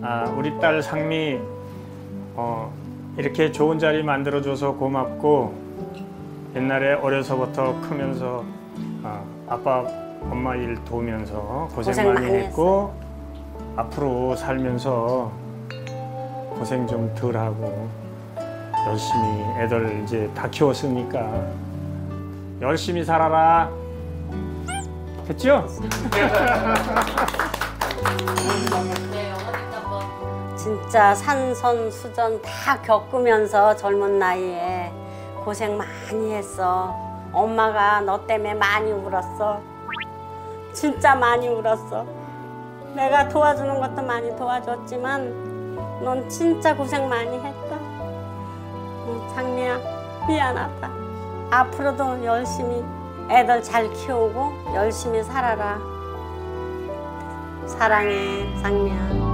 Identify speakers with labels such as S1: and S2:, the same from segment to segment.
S1: 우리 딸 상미 이렇게 좋은 자리 만들어줘서 고맙고 옛날에 어려서부터 크면서 아빠 엄마 일 도우면서 고생 많이 했고 앞으로 살면서 고생 좀 덜 하고 열심히 애들 이제 다 키웠으니까 열심히 살아라. 됐죠?
S2: 진짜 산선수전 다 겪으면서 젊은 나이에 고생 많이 했어. 엄마가 너 때문에 많이 울었어. 진짜 많이 울었어. 내가 도와주는 것도 많이 도와줬지만 넌 진짜 고생 많이 했다. 상미야, 미안하다. 앞으로도 열심히 애들 잘 키우고 열심히 살아라. 사랑해, 상미야.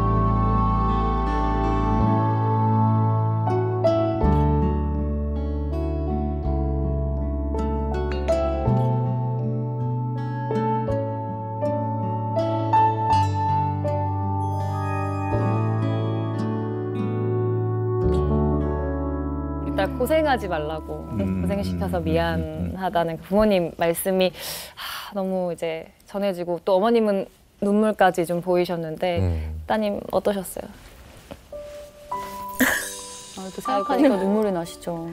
S3: 일단 고생하지 말라고 고생시켜서 미안하다는 그 부모님 말씀이 너무 이제 전해지고 또 어머님은 눈물까지 좀 보이셨는데 따님 어떠셨어요?
S4: 또 생각하니까 눈물이 나시죠.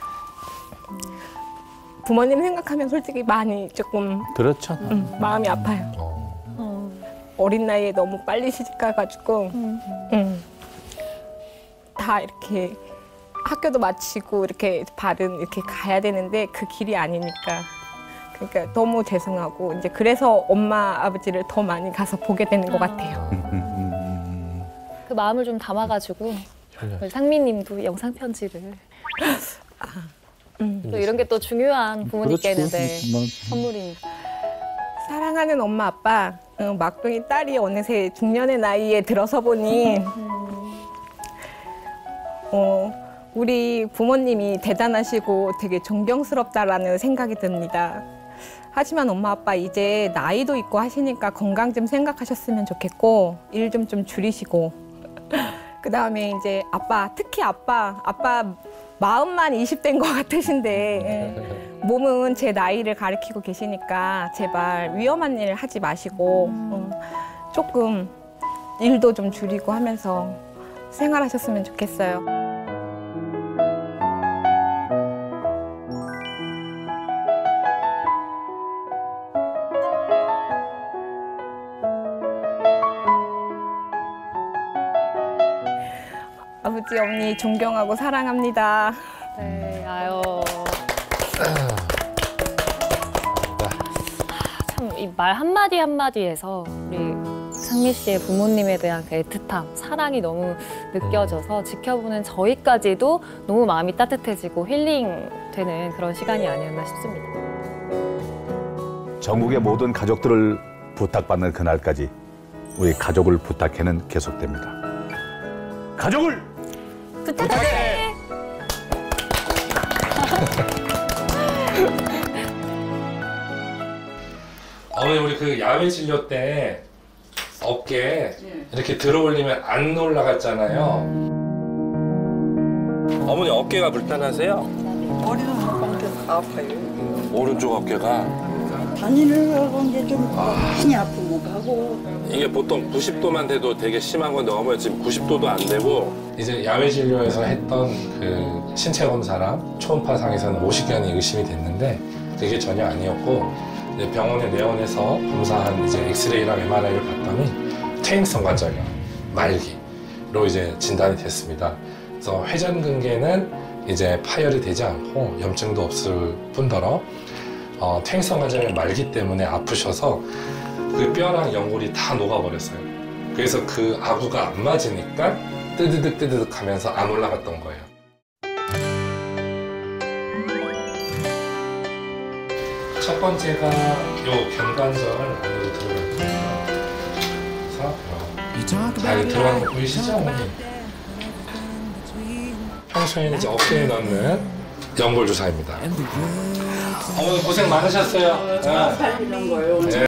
S5: 부모님 생각하면 솔직히 많이 조금
S6: 그렇죠.
S5: 마음이 아파요. 어린 나이에 너무 빨리 시집가가지고 다 이렇게 학교도 마치고 이렇게 바른 이렇게 가야 되는데 그 길이 아니니까 그러니까 너무 죄송하고 이제 그래서 엄마 아버지를 더 많이 가서 보게 되는 것 같아요.
S3: 그 마음을 좀 담아가지고 상미님도 영상 편지를 또 이런 게 또 중요한 부모님께는 선물이니까.
S5: 사랑하는 엄마 아빠, 막둥이 딸이 어느새 중년의 나이에 들어서 보니 우리 부모님이 대단하시고 되게 존경스럽다라는 생각이 듭니다. 하지만 엄마 아빠 이제 나이도 있고 하시니까 건강 좀 생각하셨으면 좋겠고 일 좀 줄이시고 그다음에 이제 특히 아빠 마음만 20대인 것 같으신데 몸은 제 나이를 가리키고 계시니까 제발 위험한 일 하지 마시고 조금 일도 좀 줄이고 하면서 생활하셨으면 좋겠어요. 아버지, 어머니 존경하고 사랑합니다.
S3: 네, 아유. 참 이 말 한마디 한마디에서 우리 상미 씨의 부모님에 대한 그 애틋함, 사랑이 너무 느껴져서 지켜보는 저희까지도 너무 마음이 따뜻해지고 힐링되는 그런 시간이 아니었나 싶습니다.
S6: 전국의 모든 가족들을 부탁받는 그날까지 우리 가족을 부탁해는 계속됩니다. 가족을 부탁해!
S7: 어머니 우리 그 야외 진료 때 어깨 이렇게 들어 올리면 안 올라갔잖아요. 어머니 어깨가 불편하세요?
S8: 머리는 아파요.
S7: 오른쪽 어깨가
S8: 다니는 게 좀 많이 아프고 가고.
S7: 이게 보통 90도만 돼도 되게 심한 건데 어머니 지금 90도도 안 되고 이제 야외 진료에서 했던 그 신체 검사랑 초음파상에서는 모식견이 의심이 됐는데 그게 전혀 아니었고 이제 병원에 내원해서 검사한 이제 엑스레이랑 MRI를 봤더니 퇴행성 관절염, 말기로 이제 진단이 됐습니다. 그래서 회전근개는 이제 파열이 되지 않고 염증도 없을 뿐더러 퇴행성 관절염 말기 때문에 아프셔서 그 뼈랑 연골이 다 녹아버렸어요. 그래서 그 아구가 안 맞으니까 뜨드득 하면서 안 올라갔던 거예요. 첫 번째가 요 견관절 안으로 들어갈 거예요. 그래서 잘 들어가는 거 보이시죠, 어머니? 평소에는 이제 어깨에 넣는 연골 주사입니다. 어머니 고생 많으셨어요.
S8: 살리는 거예요.
S7: 네.